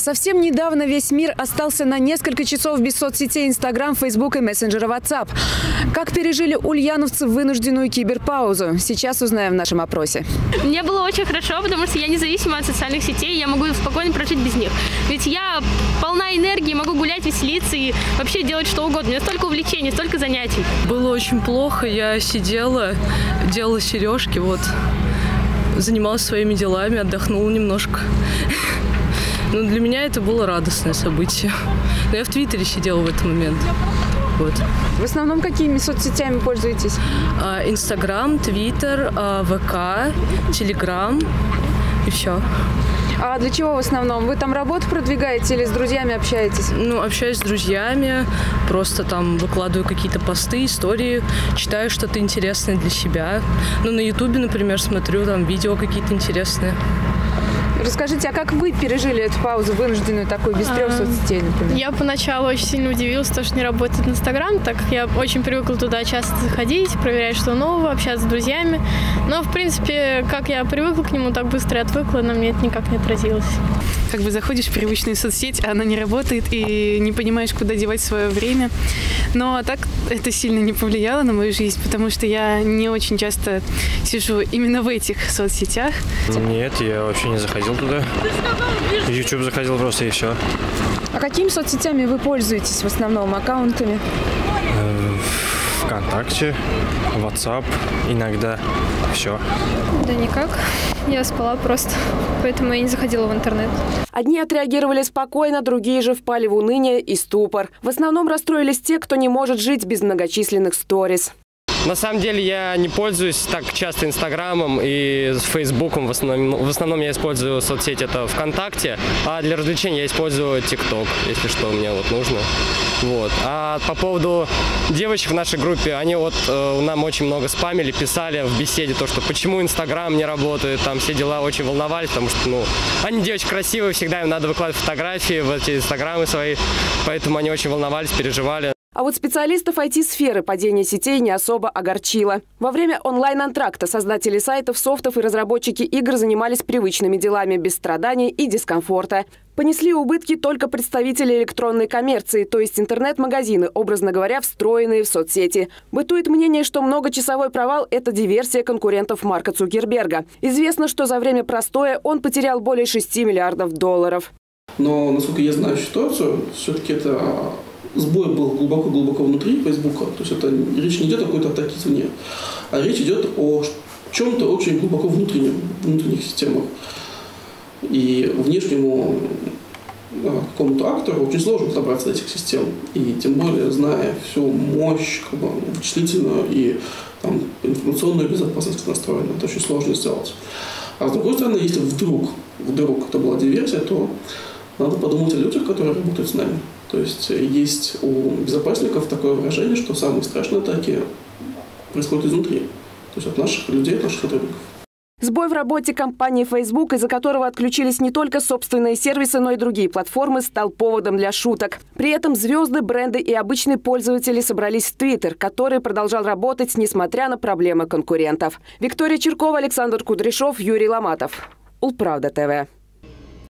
Совсем недавно весь мир остался на несколько часов без соцсетей Instagram, Facebook и мессенджера WhatsApp. Как пережили ульяновцы вынужденную киберпаузу? Сейчас узнаем в нашем опросе. Мне было очень хорошо, потому что я независима от социальных сетей, я могу спокойно прожить без них. Ведь я полна энергии, могу гулять, веселиться и вообще делать что угодно. У меня столько увлечений, столько занятий. Было очень плохо, я сидела, делала сережки, занималась своими делами, отдохнула немножко. Но для меня это было радостное событие. Но я в Твиттере сидела в этот момент. В основном какими соцсетями пользуетесь? Инстаграм, Твиттер, ВК, Телеграм и все. А для чего в основном? Вы там работу продвигаете или с друзьями общаетесь? Общаюсь с друзьями, просто там выкладываю какие-то посты, истории, читаю что-то интересное для себя. На Ютубе, например, смотрю там видео какие-то интересные. Расскажите, а как вы пережили эту паузу, вынужденную такую, без 3 соцсетей, например? Я поначалу очень сильно удивилась, что не работает Инстаграм, так как я очень привыкла туда часто заходить, проверять, что нового, общаться с друзьями. Но, в принципе, как я привыкла к нему, так быстро и отвыкла, на мне это никак не отразилось. Как бы заходишь в привычную соцсеть, а она не работает, и не понимаешь, куда девать свое время. Но так это сильно не повлияло на мою жизнь, потому что я не очень часто сижу именно в этих соцсетях. Нет, я вообще не заходил туда. В YouTube заходил просто и все. А какими соцсетями вы пользуетесь в основном, аккаунтами? ВКонтакте, WhatsApp, иногда все. Да никак. Я спала просто, поэтому я не заходила в интернет. Одни отреагировали спокойно, другие же впали в уныние и ступор. В основном расстроились те, кто не может жить без многочисленных сториз. На самом деле я не пользуюсь так часто Инстаграмом и Фейсбуком. В основном я использую соцсеть это ВКонтакте, а для развлечений я использую ТикТок, если что мне нужно. А по поводу девочек в нашей группе, они нам очень много спамили, писали в беседе то, что почему Инстаграм не работает, там все дела, очень волновались, потому что, они девочки красивые, всегда им надо выкладывать фотографии в эти Инстаграмы свои, поэтому они очень волновались, переживали. А вот специалистов IT-сферы падение сетей не особо огорчило. Во время онлайн-антракта создатели сайтов, софтов и разработчики игр занимались привычными делами без страданий и дискомфорта. Понесли убытки только представители электронной коммерции, то есть интернет-магазины, образно говоря, встроенные в соцсети. Бытует мнение, что многочасовой провал – это диверсия конкурентов Марка Цукерберга. Известно, что за время простоя он потерял более 6 миллиардов долларов. Но, насколько я знаю ситуацию, все-таки это... Сбой был глубоко-глубоко внутри Фейсбука, то есть речь не идет о какой-то атаке извне, а речь идет о чем-то очень глубоко внутренних системах. И внешнему какому-то актору очень сложно добраться до этих систем. И тем более, зная всю мощь вычислительную и информационную безопасность настроена, это очень сложно сделать. А с другой стороны, если вдруг это была диверсия, то надо подумать о людях, которые работают с нами. То есть у безопасников такое выражение, что самые страшные атаки происходят изнутри. То есть от наших людей, от наших сотрудников. Сбой в работе компании Facebook, из-за которого отключились не только собственные сервисы, но и другие платформы, стал поводом для шуток. При этом звезды, бренды и обычные пользователи собрались в Twitter, который продолжал работать, несмотря на проблемы конкурентов. Виктория Черкова, Александр Кудряшов, Юрий Ломатов. Улправда ТВ.